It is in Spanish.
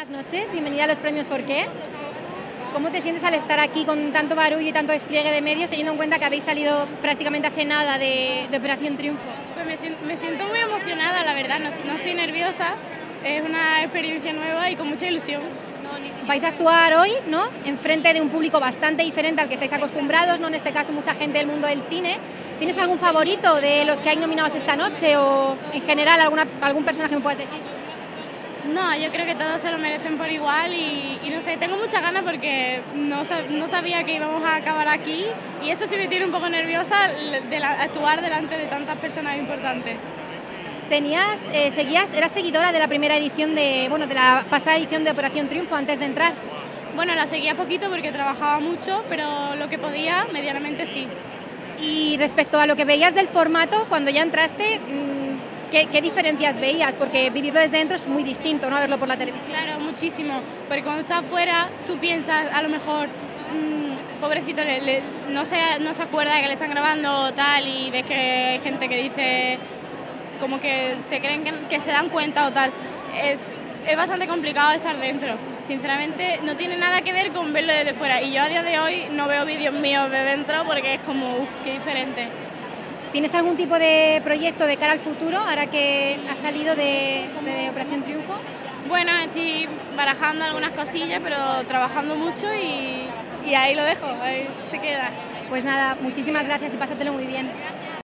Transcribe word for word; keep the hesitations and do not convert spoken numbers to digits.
Buenas noches, bienvenida a los premios Forqué. ¿Cómo te sientes al estar aquí con tanto barullo y tanto despliegue de medios, teniendo en cuenta que habéis salido prácticamente hace nada de, de Operación Triunfo? Pues me, siento, me siento muy emocionada, la verdad, no, no estoy nerviosa, es una experiencia nueva y con mucha ilusión. Vais a actuar hoy, ¿no?, en frente de un público bastante diferente al que estáis acostumbrados, ¿no?, en este caso mucha gente del mundo del cine. ¿Tienes algún favorito de los que hay nominados esta noche o en general alguna, algún personaje que me puedas decir? No, yo creo que todos se lo merecen por igual y, y no sé, tengo muchas ganas porque no, no sabía que íbamos a acabar aquí y eso sí me tiene un poco nerviosa de la, actuar delante de tantas personas importantes. Tenías, eh, seguías, eras seguidora de la primera edición de, bueno, de la pasada edición de Operación Triunfo antes de entrar. Bueno, la seguía poquito porque trabajaba mucho, pero lo que podía, medianamente sí. Y respecto a lo que veías del formato, cuando ya entraste, ¿qué, qué diferencias veías? Porque vivirlo desde dentro es muy distinto, ¿no?, a verlo por la televisión. Claro, muchísimo, porque cuando estás afuera tú piensas, a lo mejor, mmm, pobrecito, le, le, no, se, no se acuerda de que le están grabando o tal, y ves que hay gente que dice como que se creen que, que se dan cuenta o tal. Es, es bastante complicado estar dentro. Sinceramente, no tiene nada que ver con verlo desde fuera. Y yo a día de hoy no veo vídeos míos de dentro porque es como, uff, qué diferente. ¿Tienes algún tipo de proyecto de cara al futuro, ahora que has salido de, de Operación Triunfo? Bueno, estoy barajando algunas cosillas, pero trabajando mucho y, y ahí lo dejo, ahí se queda. Pues nada, muchísimas gracias y pásatelo muy bien.